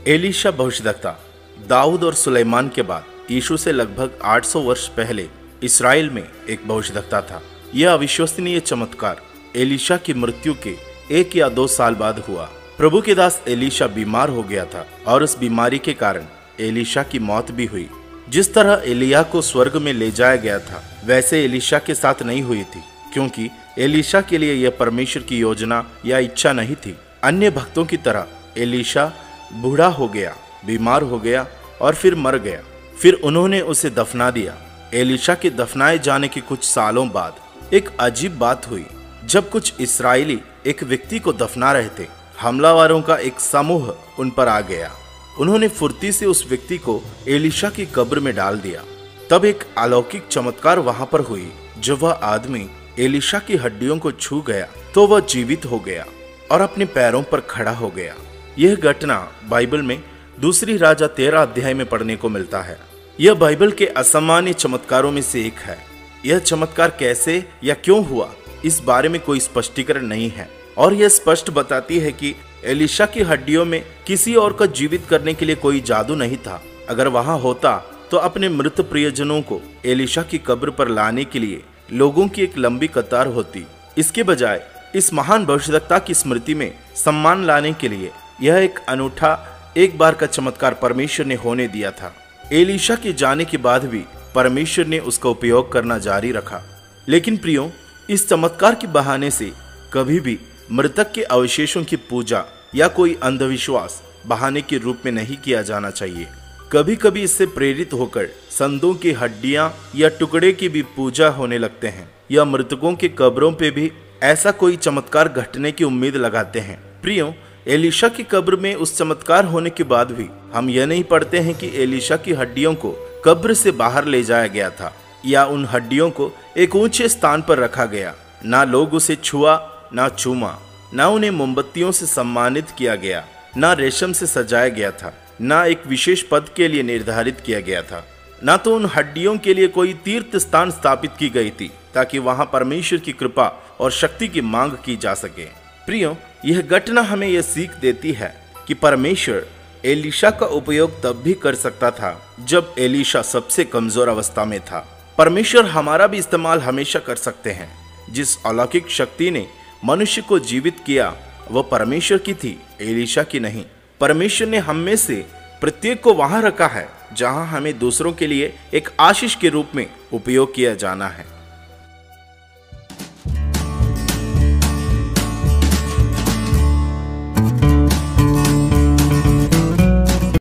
Elisha भविष्यद्वक्ता दाऊद और सुलेमान के बाद यीशु से लगभग 800 वर्ष पहले इस्राएल में एक भविष्यद्वक्ता था। यह अविश्वसनीय चमत्कार एलीशा की मृत्यु के 1 या 2 साल बाद हुआ। प्रभु के दास एलीशा बीमार हो गया था और उस बीमारी के कारण एलीशा की मौत भी हुई। जिस तरह एलिय्याह को स्वर्ग में ले जाया गया था, वैसे एलीशा के साथ नहीं हुई थी, क्योंकि एलीशा के लिए यह परमेश्वर की योजना या इच्छा नहीं थी। अन्य भक्तों की तरह एलीशा बूढ़ा हो गया, बीमार हो गया और फिर मर गया। फिर उन्होंने उसे दफना दिया। एलीशा के दफनाए जाने के कुछ सालों बाद एक अजीब बात हुई। जब कुछ इस्राएली एक व्यक्ति को दफना रहे थे, हमलावरों का एक समूह उन पर आ गया। उन्होंने फुर्ती से उस व्यक्ति को एलीशा की कब्र में डाल दिया। तब एक अलौकिक चमत्कार वहां पर हुई। जब वह आदमी एलीशा की हड्डियों को छू गया तो वह जीवित हो गया और अपने पैरों पर खड़ा हो गया। यह घटना बाइबल में दूसरी राजा 13 अध्याय में पढ़ने को मिलता है। यह बाइबल के असामान्य चमत्कारों में से एक है। यह चमत्कार कैसे या क्यों हुआ, इस बारे में कोई स्पष्टीकरण नहीं है, और यह स्पष्ट बताती है कि एलीशा की हड्डियों में किसी और को जीवित करने के लिए कोई जादू नहीं था। अगर वहां होता तो अपने मृत प्रियजनों को एलीशा की कब्र पर लाने के लिए लोगों की एक लंबी कतार होती। इसके बजाय इस महान भविष्यद्वक्ता की स्मृति में सम्मान लाने के लिए यह एक अनूठा एक बार का चमत्कार परमेश्वर ने होने दिया था। एलीशा के जाने के बाद भी परमेश्वर ने उसका उपयोग करना जारी रखा। लेकिन प्रियो, इस चमत्कार के बहाने से कभी भी मृतक के अवशेषों की पूजा या कोई अंधविश्वास बहाने के रूप में नहीं किया जाना चाहिए। कभी कभी इससे प्रेरित होकर संतों की हड्डियां या टुकड़े की भी पूजा होने लगते हैं, या मृतकों के कब्रों पे भी ऐसा कोई चमत्कार घटने की उम्मीद लगाते हैं। प्रियो, एलीशा की कब्र में उस चमत्कार होने के बाद भी हम यह नहीं पढ़ते हैं कि एलीशा की हड्डियों को कब्र से बाहर ले जाया गया था या उन हड्डियों को एक ऊंचे स्थान पर रखा गया। ना लोग उसे छुआ, ना चूमा, ना उन्हें मोमबत्तियों से सम्मानित किया गया, ना रेशम से सजाया गया था, ना एक विशेष पद के लिए निर्धारित किया गया था, ना तो उन हड्डियों के लिए कोई तीर्थ स्थान स्थापित की गई थी ताकि वहां परमेश्वर की कृपा और शक्ति की मांग की जा सके। प्रियो, यह घटना हमें यह सीख देती है कि परमेश्वर एलीशा का उपयोग तब भी कर सकता था जब एलीशा सबसे कमजोर अवस्था में था। परमेश्वर हमारा भी इस्तेमाल हमेशा कर सकते हैं। जिस अलौकिक शक्ति ने मनुष्य को जीवित किया वह परमेश्वर की थी, एलीशा की नहीं। परमेश्वर ने हम में से प्रत्येक को वहां रखा है जहां हमें दूसरों के लिए एक आशीष के रूप में उपयोग किया जाना है।